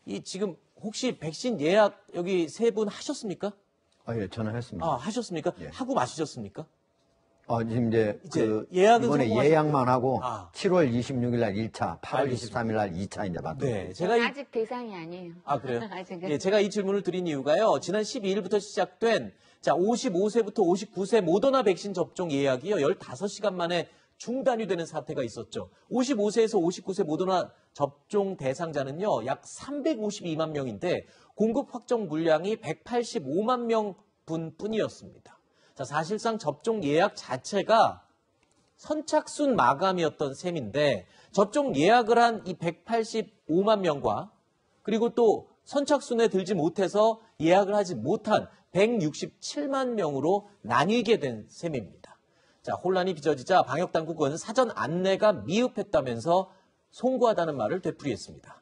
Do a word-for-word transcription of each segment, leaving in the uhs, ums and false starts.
이 지금 혹시 백신 예약 여기 세 분 하셨습니까? 아, 예, 저는 했습니다. 아, 하셨습니까? 예. 하고 마시셨습니까? 어, 지금 이제, 이제 그 예약은 이번에 성공하셨고요. 예약만 하고 아. 칠월 이십육일 날 일 차, 팔월 알겠습니다. 이십삼일 날 이 차 이제 받고. 네, 제가 이, 아직 대상이 아니에요. 아 그래요? 아직은. 예, 제가 이 질문을 드린 이유가요. 지난 십이일부터 시작된 자 오십오 세부터 오십구 세 모더나 백신 접종 예약이요 열다섯 시간 만에 중단이 되는 사태가 있었죠. 오십오 세에서 오십구 세 모더나 접종 대상자는요 약 삼백오십이만 명인데 공급 확정 물량이 백팔십오만 명 분뿐이었습니다. 자, 사실상 접종 예약 자체가 선착순 마감이었던 셈인데 접종 예약을 한 이 백팔십오만 명과 그리고 또 선착순에 들지 못해서 예약을 하지 못한 백육십칠만 명으로 나뉘게 된 셈입니다. 자, 혼란이 빚어지자 방역당국은 사전 안내가 미흡했다면서 송구하다는 말을 되풀이했습니다.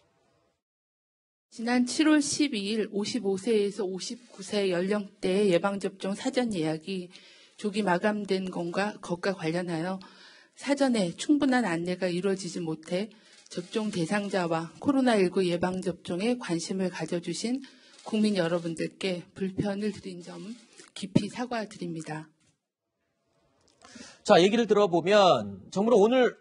지난 칠월 십이일 오십오 세에서 오십구 세 연령대 예방접종 사전 예약이 조기 마감된 것과, 것과 관련하여 사전에 충분한 안내가 이루어지지 못해 접종 대상자와 코로나십구 예방접종에 관심을 가져주신 국민 여러분들께 불편을 드린 점 깊이 사과드립니다. 자, 얘기를 들어보면 정말 오늘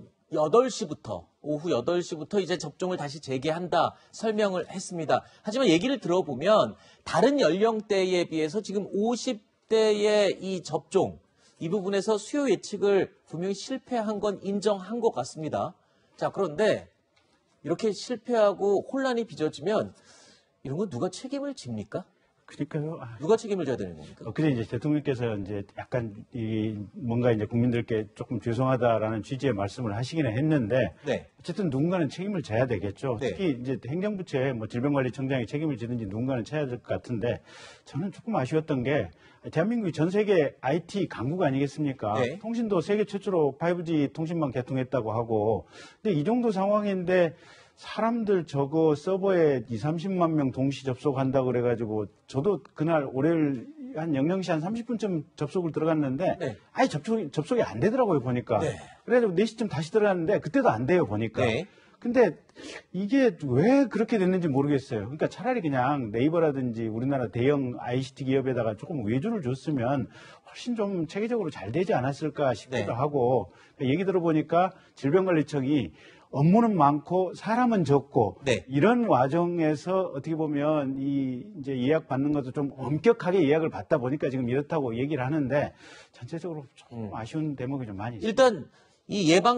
여덟 시부터 오후 여덟 시부터 이제 접종을 다시 재개한다 설명을 했습니다. 하지만 얘기를 들어보면 다른 연령대에 비해서 지금 오십 대의 이 접종 이 부분에서 수요 예측을 분명히 실패한 건 인정한 것 같습니다. 자, 그런데 이렇게 실패하고 혼란이 빚어지면 이런 건 누가 책임을 집니까? 그러니까요. 아, 누가 책임을 져야 되는 겁니까? 어, 그래 이제 대통령께서 이제 약간 이 뭔가 이제 국민들께 조금 죄송하다라는 취지의 말씀을 하시기는 했는데 네. 어쨌든 누군가는 책임을 져야 되겠죠. 네. 특히 이제 행정부처에 뭐 질병관리청장이 책임을 지든지 누군가는 져야 될 것 같은데 저는 조금 아쉬웠던 게 대한민국이 전 세계 아이티 강국 아니겠습니까? 네. 통신도 세계 최초로 파이브지 통신망 개통했다고 하고 근데 이 정도 상황인데 사람들 저거 서버에 이삼십만 명 동시 접속한다고 그래가지고 저도 그날 월요일 한 영영시 한 삼십 분쯤 접속을 들어갔는데 네. 아예 접속이, 접속이 안 되더라고요 보니까. 네. 그래가지고 네 시쯤 다시 들어갔는데 그때도 안 돼요 보니까. 네. 근데 이게 왜 그렇게 됐는지 모르겠어요. 그러니까 차라리 그냥 네이버라든지 우리나라 대형 아이씨티 기업에다가 조금 외주를 줬으면 훨씬 좀 체계적으로 잘 되지 않았을까 싶기도 네. 하고 얘기 들어보니까 질병관리청이 업무는 많고 사람은 적고 네. 이런 와중에서 어떻게 보면 이 이제 예약 받는 것도 좀 엄격하게 예약을 받다 보니까 지금 이렇다고 얘기를 하는데 전체적으로 좀 음. 아쉬운 대목이 좀 많이 있습니다. 일단 이 예방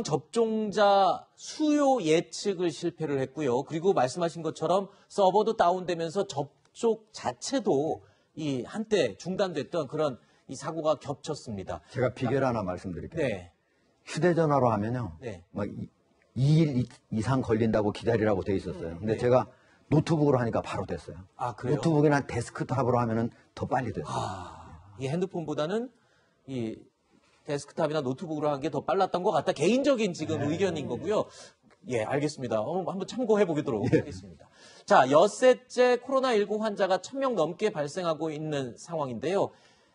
접종자 수요 예측을 실패를 했고요. 그리고 말씀하신 것처럼 서버도 다운되면서 접촉 자체도 이 한때 중단됐던 그런 이 사고가 겹쳤습니다. 제가 비결 하나 말씀드릴게요. 네. 휴대전화로 하면요. 네. 막 이 일 이상 걸린다고 기다리라고 돼 있었어요. 근데 네. 제가 노트북으로 하니까 바로 됐어요. 아, 그래요? 노트북이나 데스크탑으로 하면은 더 빨리 됐어요. 아, 이 핸드폰보다는 이 데스크탑이나 노트북으로 한 게 더 빨랐던 것 같다. 개인적인 지금 네. 의견인 거고요. 예, 알겠습니다. 어, 한번 참고해 보도록 네. 하겠습니다. 자, 엿새째 코로나십구 환자가 천 명 넘게 발생하고 있는 상황인데요.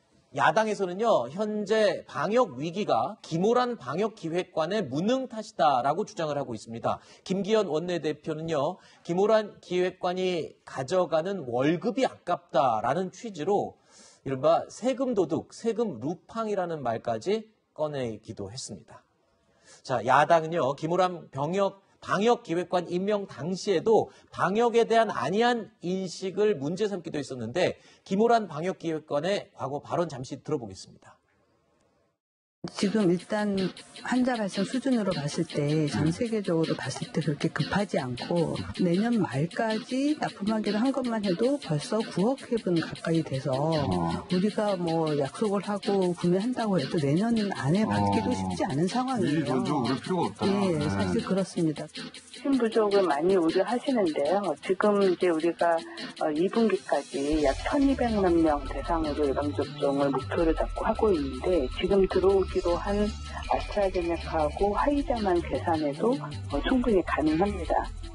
야당에서는요, 현재 방역 위기가 김오란 방역기획관의 무능 탓이다라고 주장을 하고 있습니다. 김기현 원내대표는요, 김오란 기획관이 가져가는 월급이 아깝다라는 취지로 이른바 세금 도둑, 세금 루팡이라는 말까지 꺼내기도 했습니다. 자, 야당은요, 김오란 병역 방역기획관 임명 당시에도 방역에 대한 안이한 인식을 문제 삼기도 했었는데 김오란 방역기획관의 과거 발언 잠시 들어보겠습니다. 지금 일단 환자 발생 수준으로 봤을 때 전 세계적으로 봤을 때 그렇게 급하지 않고 내년 말까지 납품하기로 한 것만 해도 벌써 구억 회분 가까이 돼서 우리가 뭐 약속을 하고 구매한다고 해도 내년 안에 받기도 쉽지 않은 상황이에요. 예, 사실 그렇습니다. 신 부족을 많이 우려하시는데요. 지금 이제 우리가 이 분기까지 약 천이백만 명 대상으로 예방접종을 목표를 잡고 하고 있는데 지금 들어오기로 한 아스트라제네카하고 화이자만 계산해도 충분히 가능합니다.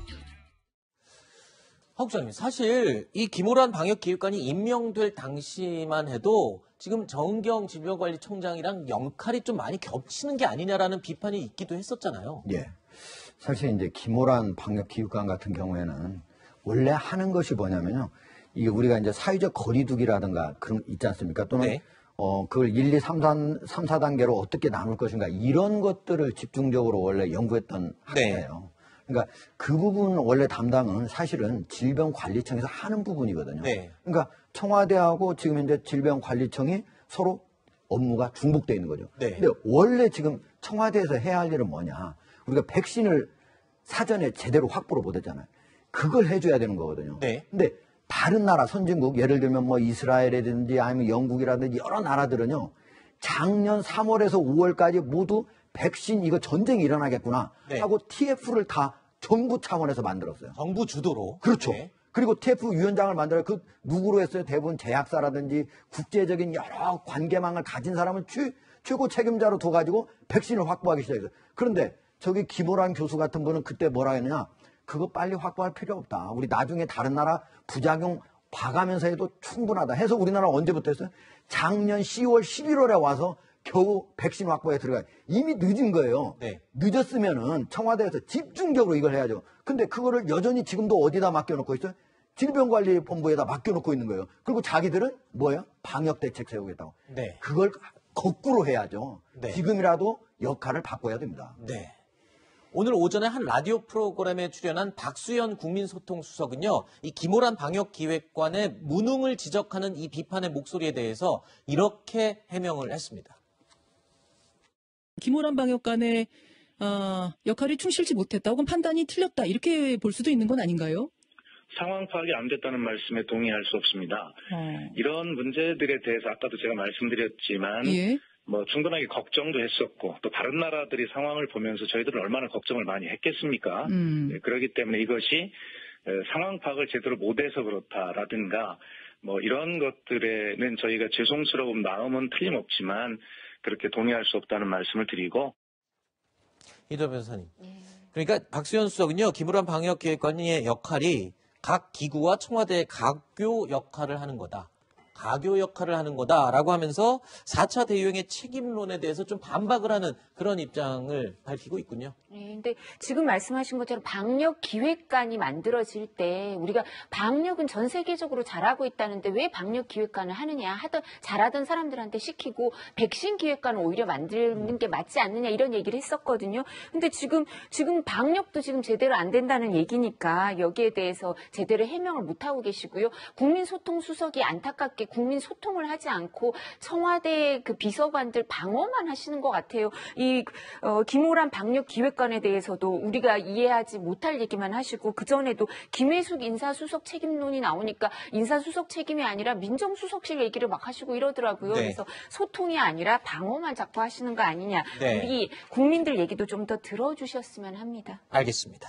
하 국장님, 사실 이 김오란 방역기획관이 임명될 당시만 해도 지금 정은경 질병관리청장이랑 역할이 좀 많이 겹치는 게 아니냐라는 비판이 있기도 했었잖아요. 예. 사실 이제 김오란 방역기획관 같은 경우에는 원래 하는 것이 뭐냐면요. 이게 우리가 이제 사회적 거리두기라든가 그런 거 있지 않습니까? 또는 네. 어, 그걸 일, 이, 삼, 사 단계로 어떻게 나눌 것인가 이런 것들을 집중적으로 원래 연구했던 네. 학회예요. 그러니까 그 부분 원래 담당은 사실은 질병관리청에서 하는 부분이거든요. 네. 그러니까 청와대하고 지금 현재 질병관리청이 서로 업무가 중복되어 있는 거죠. 네. 근데 원래 지금 청와대에서 해야 할 일은 뭐냐? 우리가 백신을 사전에 제대로 확보를 못했잖아요. 그걸 해줘야 되는 거거든요. 네. 근데 다른 나라 선진국 예를 들면 뭐 이스라엘이라든지 아니면 영국이라든지 여러 나라들은요 작년 삼월에서 오월까지 모두 백신 이거 전쟁이 일어나겠구나 네. 하고 티에프를 다 정부 차원에서 만들었어요. 정부 주도로. 그렇죠. 네. 그리고 티에프 위원장을 만들어 그 누구로 했어요? 대부분 제약사라든지 국제적인 여러 관계망을 가진 사람을 최, 최고 책임자로 둬가지고 백신을 확보하기 시작했어요. 그런데 저기 김호란 교수 같은 분은 그때 뭐라 했느냐? 그거 빨리 확보할 필요 없다. 우리 나중에 다른 나라 부작용 봐가면서 해도 충분하다. 해서 우리나라 언제부터 했어요? 작년 시월, 십일월에 와서 겨우 백신 확보에 들어가요. 이미 늦은 거예요. 네. 늦었으면은 청와대에서 집중적으로 이걸 해야죠. 근데 그거를 여전히 지금도 어디다 맡겨놓고 있어요? 질병관리본부에다 맡겨놓고 있는 거예요. 그리고 자기들은 뭐예요? 방역대책 세우겠다고. 네. 그걸 거꾸로 해야죠. 네. 지금이라도 역할을 바꿔야 됩니다. 네. 오늘 오전에 한 라디오 프로그램에 출연한 박수현 국민소통수석은요, 이 김호란 방역기획관의 무능을 지적하는 이 비판의 목소리에 대해서 이렇게 해명을 했습니다. 김호란 방역관의 어, 역할이 충실치 못했다 혹은 판단이 틀렸다 이렇게 볼 수도 있는 건 아닌가요? 상황 파악이 안 됐다는 말씀에 동의할 수 없습니다. 어. 이런 문제들에 대해서 아까도 제가 말씀드렸지만 예. 뭐 충분하게 걱정도 했었고 또 다른 나라들이 상황을 보면서 저희들은 얼마나 걱정을 많이 했겠습니까? 음. 네, 그렇기 때문에 이것이 상황 파악을 제대로 못해서 그렇다라든가 뭐 이런 것들에는 저희가 죄송스러운 마음은 틀림없지만 그렇게 동의할 수 없다는 말씀을 드리고. 이도 변호사님. 그러니까 박수현 수석은요, 김호란 방역기획관의 역할이 각 기구와 청와대의 가교 역할을 하는 거다. 가교 역할을 하는 거다라고 하면서 사 차 대유행의 책임론에 대해서 좀 반박을 하는 그런 입장을 밝히고 있군요. 네, 근데 지금 말씀하신 것처럼 방역 기획관이 만들어질 때 우리가 방역은 전 세계적으로 잘하고 있다는데 왜 방역 기획관을 하느냐 하던 잘하던 사람들한테 시키고 백신 기획관을 오히려 만드는 게 맞지 않느냐 이런 얘기를 했었거든요. 근데 지금 지금 방역도 지금 제대로 안 된다는 얘기니까 여기에 대해서 제대로 해명을 못 하고 계시고요. 국민소통수석이 안타깝게 국민 소통을 하지 않고 청와대 그 비서관들 방어만 하시는 것 같아요. 이 어, 김호란 방역 기획관에 대해서도 우리가 이해하지 못할 얘기만 하시고 그 전에도 김혜숙 인사수석 책임론이 나오니까 인사수석 책임이 아니라 민정수석실 얘기를 막 하시고 이러더라고요. 네. 그래서 소통이 아니라 방어만 자꾸 하시는 거 아니냐. 네. 우리 국민들 얘기도 좀 더 들어주셨으면 합니다. 알겠습니다.